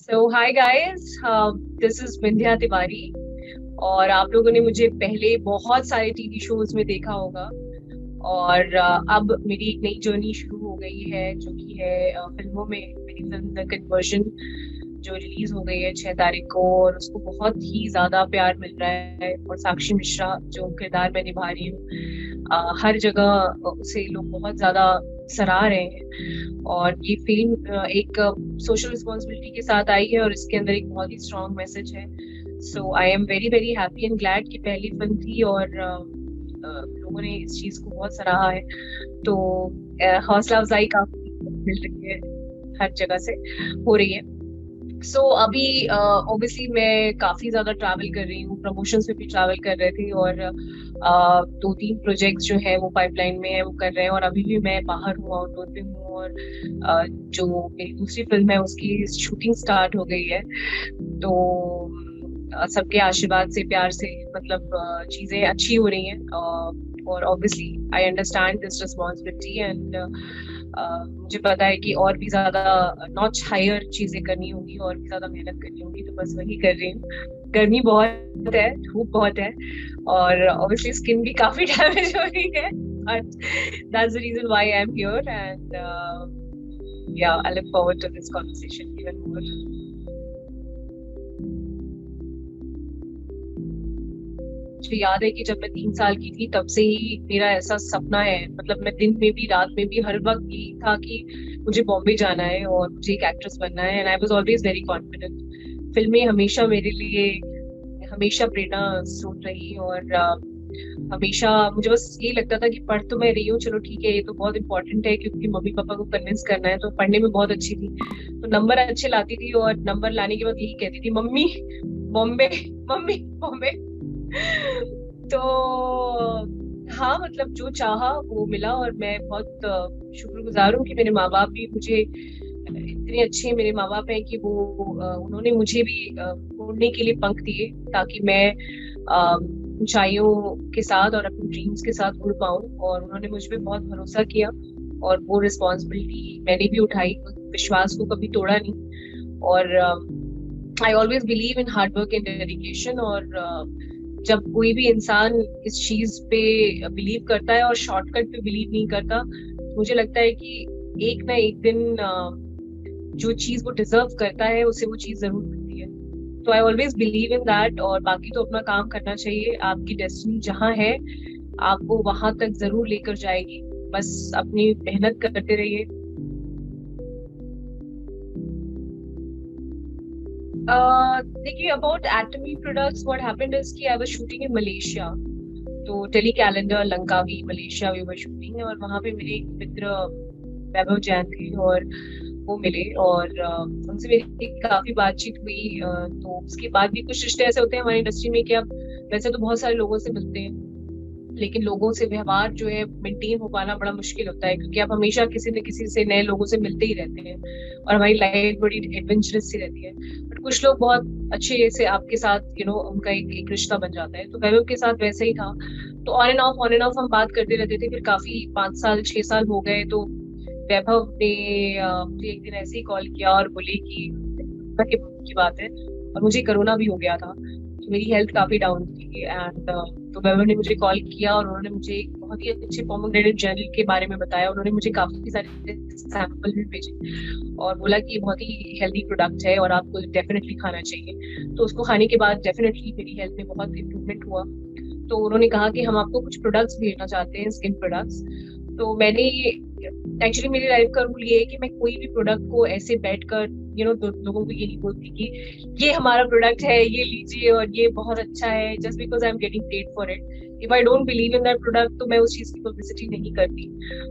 So hi guys, this is Vindhya Tiwari. और आप लोगों ने मुझे पहले बहुत सारे टीवी शोज में देखा होगा। और अब मेरी एक नई जर्नी शुरू हो गई है जो कि है फिल्मों में। मेरी फिल्म द कन्वर्जन जो रिलीज हो गई है 6 तारीख को, और उसको बहुत ही ज्यादा प्यार मिल रहा है। और साक्षी मिश्रा जो किरदार मैं निभा रही हूँ, हर जगह उसे लोग बहुत ज्यादा सराह रहे हैं। और ये फिल्म एक सोशल रिस्पॉन्सिबिलिटी के साथ आई है और इसके अंदर एक बहुत ही स्ट्रॉन्ग मैसेज है। So I am very very happy and glad कि पहली फिल्म थी और लोगों ने इस चीज को बहुत सराहा है। तो हौसला अफजाई काफी मिल रही है, हर जगह से हो रही है। अभी ऑब्वियसली मैं काफी ज्यादा ट्रैवल कर रही हूँ, प्रमोशंस में भी ट्रैवल कर रहे थे। और 2-3 प्रोजेक्ट्स जो है वो पाइपलाइन में है, वो कर रहे हैं। और अभी भी मैं बाहर हूँ, आउटडोर पे हूँ। और जो मेरी दूसरी फिल्म है उसकी शूटिंग स्टार्ट हो गई है। तो सबके आशीर्वाद से, प्यार से, मतलब चीजें अच्छी हो रही हैं। और obviously I understand this responsibility and मुझे पता है कि और भी ज्यादा नॉच हायर चीजें करनी होगी और भी ज्यादा मेहनत करनी होगी। तो बस वही कर रही हूँ। गर्मी बहुत है, धूप बहुत है, और ऑब्वियसली स्किन भी काफी डैमेज हो रही है। But that's the reason why I am here and yeah, I look forward to this conversation even more. मुझे याद है कि जब मैं 3 साल की थी तब से ही मेरा ऐसा सपना है, मतलब मैं दिन में भी रात में भी हर वक्त यही था कि मुझे बॉम्बे जाना है और मुझे एक एक्ट्रेस बनना है। And I was always very confident. फिल्में हमेशा मेरे लिए हमेशा प्रेरणा स्रोत रही। और हमेशा मुझे बस ये लगता था कि पढ़ तो मैं रही हूँ, चलो ठीक है, ये तो बहुत इंपॉर्टेंट है क्योंकि मम्मी पापा को कन्विंस करना है। तो पढ़ने में बहुत अच्छी थी, तो नंबर अच्छे लाती थी। और नंबर लाने के बाद यही कहती थी, मम्मी बॉम्बे, मम्मी बॉम्बे। तो हाँ, मतलब जो चाहा वो मिला। और मैं बहुत शुक्रगुजार हूँ कि मेरे माँ बाप भी मुझे इतने अच्छे मेरे माँ बाप हैं कि वो उन्होंने मुझे भी उड़ने के लिए पंख दिए ताकि मैं अ, ऊंचाइयों के साथ और अपने ड्रीम्स के साथ उड़ पाऊँ। और उन्होंने मुझ पे बहुत भरोसा किया और वो रिस्पॉन्सिबिलिटी मैंने भी उठाई, उस विश्वास को कभी तोड़ा नहीं। और I always believe in hard work and dedication. और जब कोई भी इंसान इस चीज पे बिलीव करता है और शॉर्टकट पे बिलीव नहीं करता, मुझे लगता है कि एक ना एक दिन जो चीज वो डिजर्व करता है उसे वो चीज जरूर मिलती है। तो I always believe in that. और बाकी तो अपना काम करना चाहिए। आपकी डेस्टिनी जहाँ है आपको वहां तक जरूर लेकर जाएगी, बस अपनी मेहनत करते रहिए। देखिए, about Atomy products what happened is कि I was shooting in Malaysia. तो टेली कैलेंडर Langkawi Malaysia we were shooting. और वहां पे मेरे एक मित्र वैभव जैन थे और वो मिले। और उनसे मेरी काफी बातचीत हुई। तो उसके बाद भी कुछ रिश्ते ऐसे होते हैं हमारी इंडस्ट्री में कि अब वैसे तो बहुत सारे लोगों से मिलते हैं, लेकिन लोगों से व्यवहार जो है मेंटेन हो पाना बड़ा मुश्किल होता है क्योंकि आप हमेशा किसी न किसी से नए लोगों से मिलते ही रहते हैं। और हमारी लाइफ बड़ी एडवेंचरस सी रहती है। बट कुछ लोग बहुत अच्छे से आपके साथ उनका एक रिश्ता बन जाता है। तो वैभव के साथ वैसे ही था। तो ऑन एंड ऑफ हम बात करते रहते थे। फिर काफी 5 साल 6 साल हो गए। तो वैभव ने मुझे एक दिन ऐसे ही कॉल किया और बोले कि की बात है, और मुझे कोरोना भी हो गया था, तो मेरी हेल्थ काफी डाउन थी। एंड तो वैभव ने मुझे कॉल किया और उन्होंने मुझे एक बहुत ही अच्छे पोमोग्रेनेट जेल के बारे में बताया। उन्होंने मुझे काफी सारे सैंपल भी भेजे और बोला कि ये बहुत ही हेल्दी प्रोडक्ट है और आपको डेफिनेटली खाना चाहिए। तो उसको खाने के बाद डेफिनेटली मेरी हेल्थ में बहुत इंप्रूवमेंट हुआ। तो उन्होंने कहा कि हम आपको कुछ प्रोडक्ट्स भेजना चाहते हैं, स्किन प्रोडक्ट्स। तो मैंने एक्चुअली मेरी लाइफ का रूल ये है कि मैं कोई भी प्रोडक्ट को ऐसे बैठ कर लोगों को ये नहीं बोलती कि ये हमारा प्रोडक्ट है, ये लीजिए और ये बहुत अच्छा है, just because I am getting paid for it. If I don't believe in that product तो मैं उस चीज की पब्लिसिटी नहीं करती।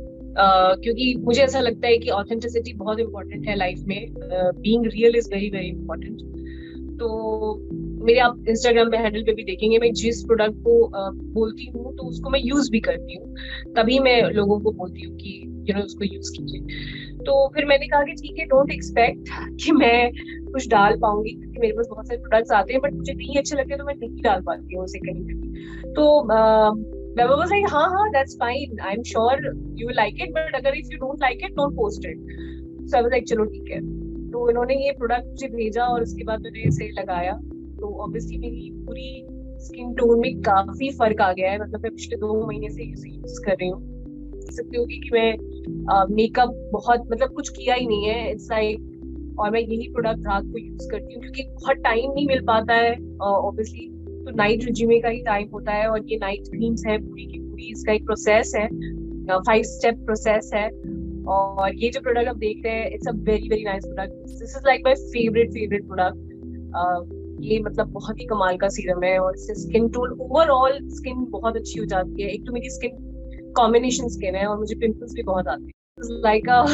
क्योंकि मुझे ऐसा लगता है कि ऑथेंटिसिटी बहुत इंपॉर्टेंट है लाइफ में। Being real is very very important. तो मेरे आप इंस्टाग्राम पे हैंडल पे भी देखेंगे, मैं जिस प्रोडक्ट को बोलती हूँ तो उसको मैं यूज भी करती हूँ। तभी मैं लोगों को बोलती हूँ कि उसको यूज कीजिए। तो फिर मैंने कहा कि ठीक है, डोंट एक्सपेक्ट कि मैं कुछ डाल पाऊंगी क्योंकि मेरे पास बहुत सारे प्रोडक्ट्स आते हैं, बट मुझे नहीं अच्छे लगते तो मैं नहीं डाल पाती हूँ उसे कहीं पे। तो वैभव वाज लाइक, हाँ हाँ that's fine, I am sure you will like it, but अगर if you don't like it don't post it. So I was like चलो ठीक है। तो इन्होंने ये प्रोडक्ट मुझे भेजा और उसके बाद मैंने इसे लगाया, तो ऑब्वियसली मेरी पूरी स्किन टोन में काफी फर्क आ गया है। मतलब मैं पिछले 2 महीने से इसे यूज कर रही हूँ। देख सकती होगी कि मैं मेकअप बहुत मतलब कुछ किया ही नहीं है, इट्स लाइक, और मैं यही प्रोडक्ट रात को यूज करती हूँ क्योंकि बहुत टाइम नहीं मिल पाता है ऑब्वियसली। तो नाइट रिज्यूमे का ही टाइम होता है, और ये नाइट क्रीम्स है पूरी की पूरी, इसका एक प्रोसेस है, 5 स्टेप प्रोसेस है। और ये जो प्रोडक्ट आप देख रहे हैं, it's a very very nice product, this is like my favourite product. ये मतलब बहुत ही कमाल का सीरम है, और इससे स्किन टोन, ओवरऑल स्किन बहुत अच्छी हो जाती है। एक तो मेरी स्किन कॉम्बिनेशन स्किन है और मुझे पिंपल्स भी बहुत आते हैं, like a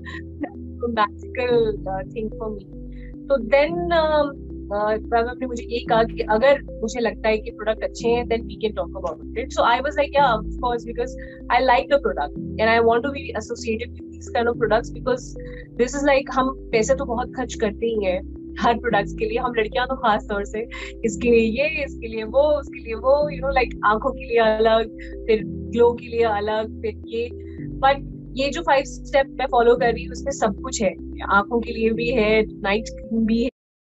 magical thing for me. तो देन वैभव ने मुझे ये कहा कि अगर मुझे लगता है कि प्रोडक्ट अच्छे हैं then we can talk about it. So I was like yeah of course, because I like the product and I want to be associated with this kind of products, because this is like, हम पैसे तो बहुत खर्च करते ही हैं हर products के लिए, हम लड़कियां तो खास तौर से, इसके लिए ये, इसके लिए वो, उसके लिए वो, यू नो लाइक आंखों के लिए अलग, फिर ग्लो के लिए अलग, फिर ये। बट ये जो 5 स्टेप मैं फॉलो कर रही हूँ उसमें सब कुछ है, आंखों के लिए भी है, नाइट क्रीम भी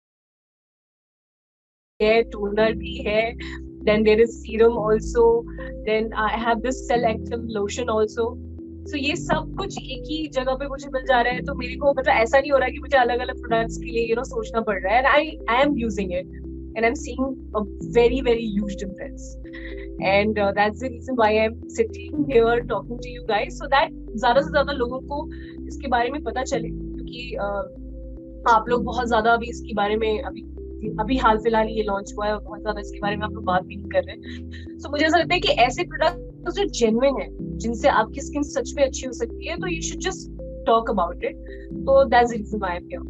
है, टोनर भी है, then there is serum also, then I have this cell active lotion also। so ये सब कुछ एक ही जगह पे मुझे मिल जा रहा है, तो मेरे को मतलब ऐसा नहीं हो रहा है कि मुझे अलग अलग प्रोडक्ट्स के लिए सोचना पड़ रहा है, and I am using it and I'm seeing a very huge difference, and that's the reason why I'm sitting here talking to you guys, so that ज्यादा से ज्यादा लोगों को इसके बारे में पता चले, क्योंकि आप लोग बहुत ज्यादा अभी इसके बारे में अभी हाल फिलहाल ये लॉन्च हुआ है और बहुत ज्यादा इसके बारे में आप लोग बात भी नहीं कर रहे। तो मुझे ऐसा लगता है कि ऐसे प्रोडक्ट जो जेन्युइन है, जिनसे आपकी स्किन सच में अच्छी हो सकती है, तो you should just talk about it. तो that's the reason why I am here.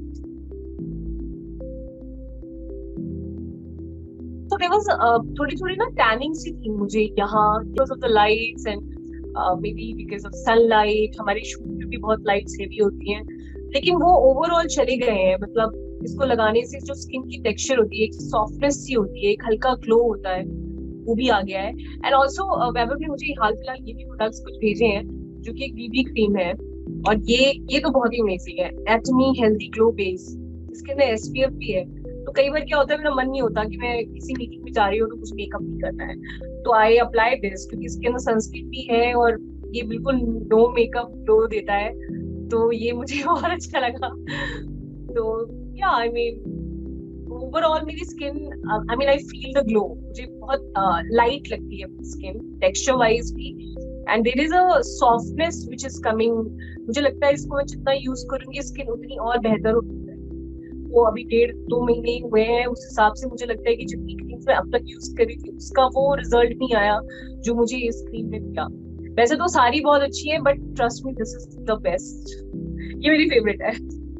तो देयर वाज थोड़ी थोड़ी ना टैनिंग सी थी मुझे यहाँ, because of the lights and maybe because of sunlight, हमारे शूट में भी बहुत लाइट्स हेवी होती हैं, लेकिन वो ओवरऑल चले गए हैं। मतलब इसको लगाने से जो स्किन की टेक्सचर होती है, एक सॉफ्टनेस सी होती है, एक हल्का ग्लो होता है, वो भी आ गया है। एंड ऑल्सो वैभव ने मुझे हाल फिलहाल ये भी प्रोडक्ट्स कुछ भेजे हैं, जो कि एक बीबी क्रीम है, और ये तो बहुत ही अमेजिंग है, एटमी हेल्दी ग्लो बेस, इसके अंदर एसपीएफ भी है। तो कई बार क्या होता है, मेरा मन नहीं होता कि मैं किसी मीटिंग में जा रही हूँ तो कुछ मेकअप नहीं करना है, तो आई अप्लाई दिस, क्योंकि इसके अंदर सनस्क्रीन भी है और ये बिल्कुल नो मेकअप ग्लो देता है, तो ये मुझे बहुत अच्छा लगा। तो या आई मीन ओवरऑल मेरी skin, I mean I feel the glow, मुझे बहुत लाइट लगती है स्किन टेक्सचर वाइज भी, and there is a softness which is coming. मुझे लगता है इसको मैं जितना यूज करूंगी स्किन उतनी और बेहतर होती है। वो अभी 1.5-2 महीने हुए हैं, उस हिसाब से मुझे लगता है कि जितनी क्रीम मैं अब तक यूज करी थी उसका वो रिजल्ट नहीं आया जो मुझे इस क्रीम में मिला। वैसे तो सारी बहुत अच्छी है, but trust me this is the best, ये मेरी फेवरेट है।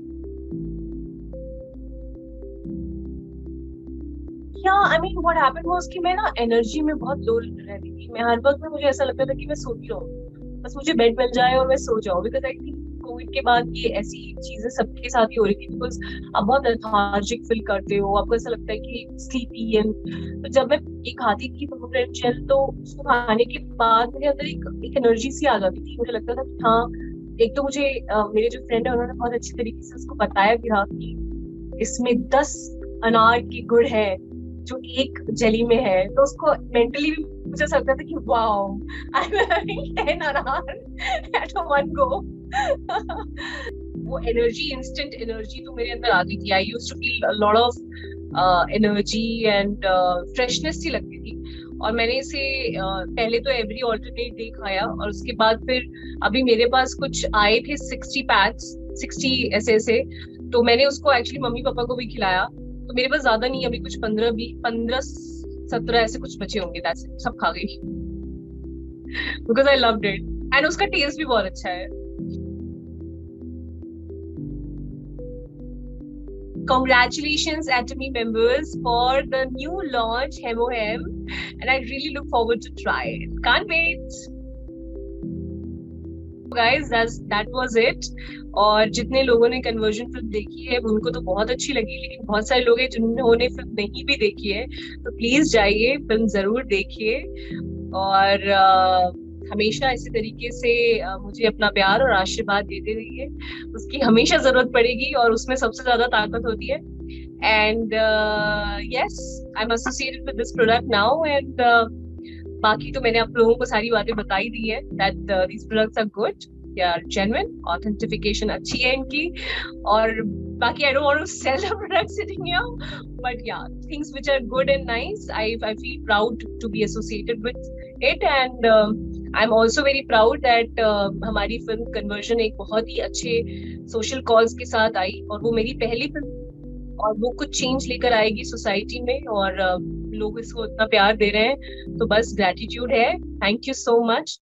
Yeah I mean what happened was कि मैं ना एनर्जी में बहुत लो रहती थी, मैं हर वक्त में मुझे ऐसा लगता था कि मैं सोती रहूं, बस मुझे बेड मिल जाए और मैं सो जाऊं, बिकॉज आई थिंक कोविड के बाद ये ऐसी चीजें सबके साथ ही हो रही थी, बिकॉज आप बहुत लेथार्जिक फील करते हो, आपको ऐसा लगता है कि स्लीपी एंड। तो जब मैं ये खाती थी पोमोग्रेनेट जेल, तो उसको खाने के बाद मेरे अंदर एक एनर्जी सी आ जाती थी, मुझे लगता था कि हाँ, एक तो मुझे मेरे जो फ्रेंड है उन्होंने बहुत अच्छी तरीके से उसको बताया भी था कि इसमें 10 अनार की गुड़ है जो एक जेली में है, तो उसको मेंटली भी मुझे ऐसा लगता था कि वाओ, आई एम हैविंग 10 अनार एट वन गो। वो एनर्जी, इंस्टेंट एनर्जी तो मेरे अंदर आती थी, I used to feel a lot of energy and freshness सी लगती थी। और मैंने इसे पहले तो एवरी ऑल्टरनेट डे खाया, और उसके बाद फिर अभी मेरे पास कुछ आए थे 60 पैक्स, 60 ऐसे, तो मैंने उसको एक्चुअली मम्मी पापा को भी खिलाया। तो मेरे पास ज्यादा नहीं, अभी कुछ 15-17 ऐसे कुछ बचे होंगे, दैट्स इट, सब खा गई because I loved it and उसका टेस्ट भी बहुत अच्छा है। Congratulations Atomy members for the new launch HemoHem, and I really look forward to try it. Can't wait. Guys, that was it. और जितने लोगों ने कन्वर्जन फिल्म देखी है उनको तो बहुत अच्छी लगी, लेकिन बहुत सारे लोग हैं जिन्होंने फिल्म नहीं भी देखी है, तो प्लीज जाइए, फिल्म जरूर देखिए। और हमेशा इसी तरीके से मुझे अपना प्यार और आशीर्वाद देते रहिए। उसकी हमेशा जरूरत पड़ेगी और उसमें सबसे ज्यादा ताकत होती है। And yes, I am associated with this product now. And बाकी तो मैंने आप लोगों को सारी बातें बताई दी है that these products are good, they are genuine, authentication अच्छी है इनकी। और बाकी I don't want to sell the product sitting here, but yeah, things which are good and nice, I feel proud to be associated with it. And I am also very proud that हमारी film conversion एक बहुत ही अच्छे social cause के साथ आई, और वो मेरी पहली फिल्म, और वो कुछ चेंज लेकर आएगी सोसाइटी में, और लोग इसको इतना प्यार दे रहे हैं, तो बस ग्रेटिट्यूड है। Thank you so much.